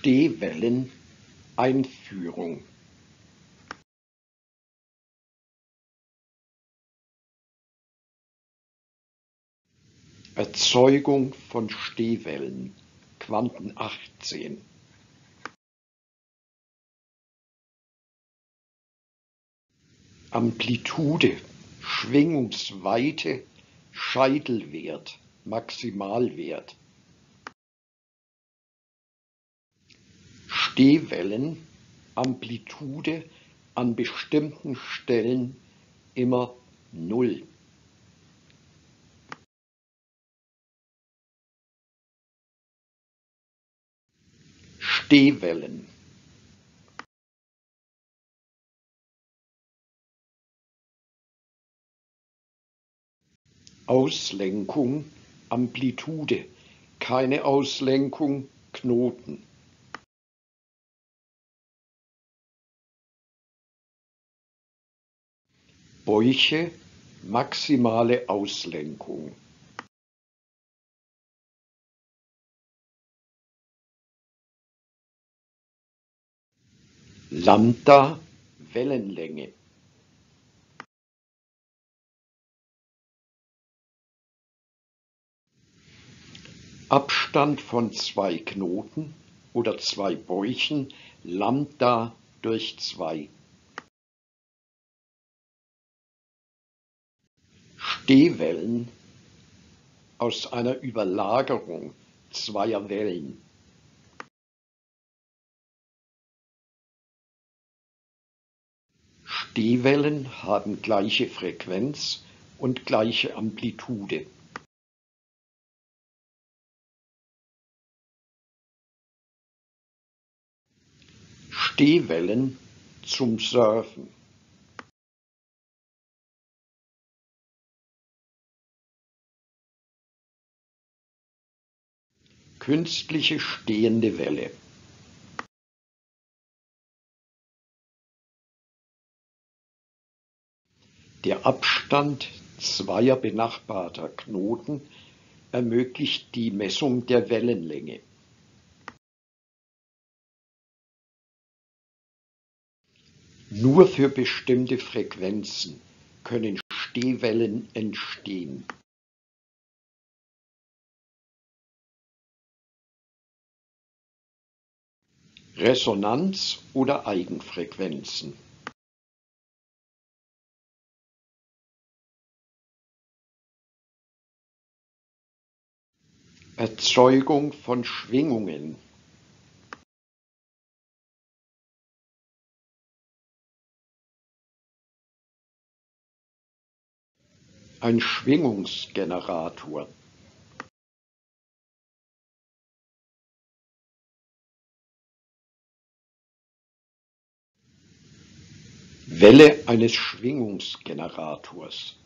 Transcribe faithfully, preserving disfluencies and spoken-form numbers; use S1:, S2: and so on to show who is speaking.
S1: Stehwellen Einführung. Erzeugung von Stehwellen Quanten achtzehn. Amplitude, Schwingungsweite, Scheitelwert, Maximalwert. Stehwellen, Amplitude an bestimmten Stellen immer null. Stehwellen. Auslenkung, Amplitude, keine Auslenkung, Knoten. Bäuche, maximale Auslenkung. Lambda, Wellenlänge. Abstand von zwei Knoten oder zwei Bäuchen, Lambda durch zwei. Stehwellen aus einer Überlagerung zweier Wellen. Stehwellen haben gleiche Frequenz und gleiche Amplitude. Stehwellen zum Surfen. Künstliche stehende Welle. Der Abstand zweier benachbarter Knoten ermöglicht die Messung der Wellenlänge. Nur für bestimmte Frequenzen können Stehwellen entstehen. Resonanz oder Eigenfrequenzen. Erzeugung von Schwingungen. Ein Schwingungsgenerator. Welle eines Schwingungsgenerators.